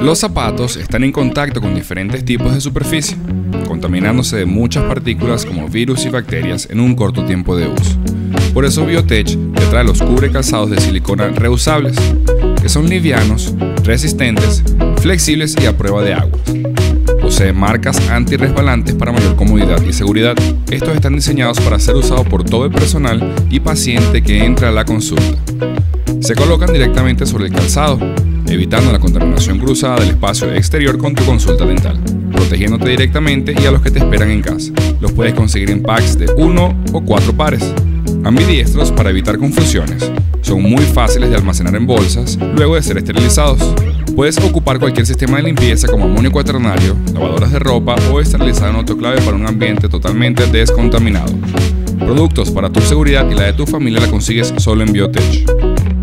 Los zapatos están en contacto con diferentes tipos de superficie, contaminándose de muchas partículas como virus y bacterias en un corto tiempo de uso. Por eso Biotech te trae los cubrecalzados de silicona reusables, que son livianos, resistentes, flexibles y a prueba de agua. Posee marcas antirresbalantes para mayor comodidad y seguridad. Estos están diseñados para ser usados por todo el personal y paciente que entra a la consulta. Se colocan directamente sobre el calzado, evitando la contaminación cruzada del espacio exterior con tu consulta dental, protegiéndote directamente y a los que te esperan en casa. Los puedes conseguir en packs de 1 o 4 pares, ambidiestros para evitar confusiones. Son muy fáciles de almacenar en bolsas luego de ser esterilizados. Puedes ocupar cualquier sistema de limpieza como amonio cuaternario, lavadoras de ropa o esterilizar en autoclave para un ambiente totalmente descontaminado. Productos para tu seguridad y la de tu familia la consigues solo en Biotech.